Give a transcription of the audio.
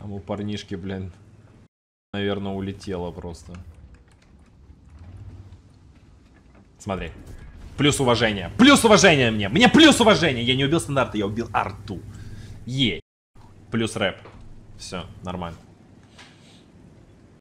Там у парнишки, блин, наверное, улетело просто. Смотри. Плюс уважение. Плюс уважение мне. Мне плюс уважение. Я не убил стандарта, я убил арту. Ей. Плюс рэп. Все, нормально.